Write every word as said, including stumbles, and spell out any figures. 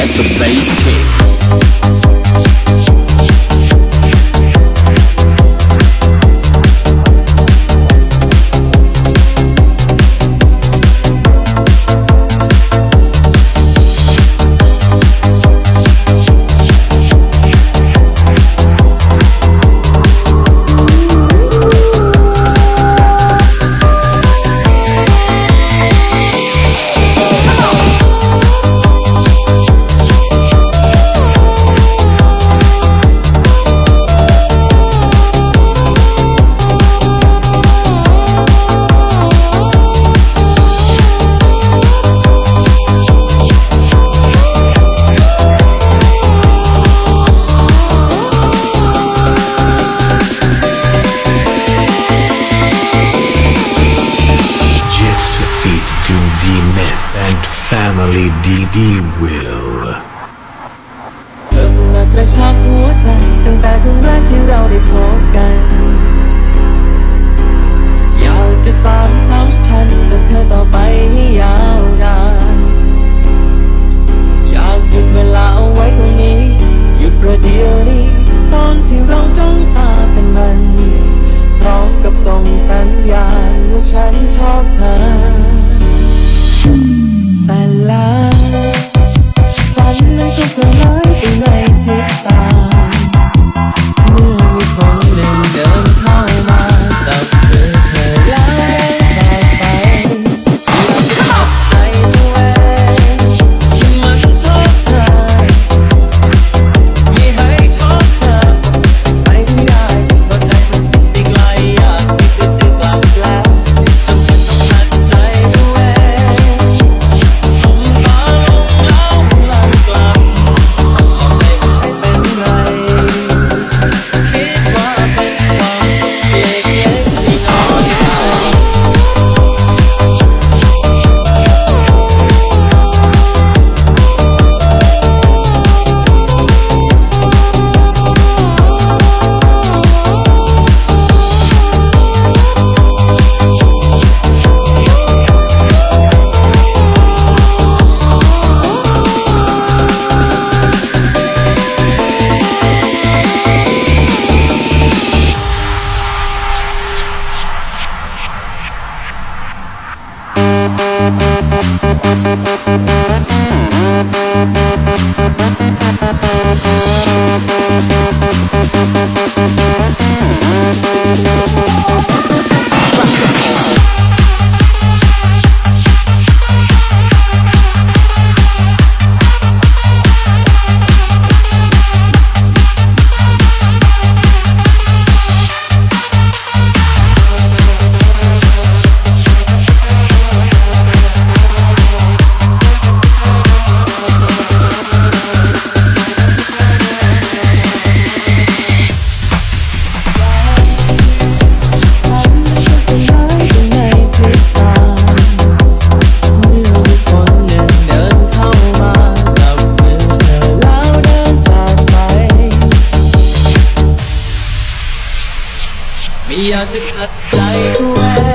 let the bass kick. Family ดี ดี Will เธอคงมากระชับหัวใจตั้งแต่ครั้งแรกที่เราได้พบกันอยากจะสานสัมพันธ์กับเธอต่อไปให้ยาวนานอยากหยุดเวลาเอาไว้ตรงนี้หยุดประเดี๋ยวนี้ตอนที่เราจ้องตาเป็นมันพร้อมกับส่งสัญญาณว่าฉันชอบเธอแต่แล้วฝันนั้นก็สลายไปในพริบตาเมื่อมีคนหนึ่งเดินเข้ามาจับมือเธอแล้วเดินจากไปอยากจะตัดใจตัวเองที่มันชอบเธอไม่ให้ชอบเธอไปไม่ได้เพราะใจมันติดไกลอยากที่จะได้กลับแล้วจำเป็นต้องตัดใจตัวเองไม่อยากจะขัดใจตัวเอง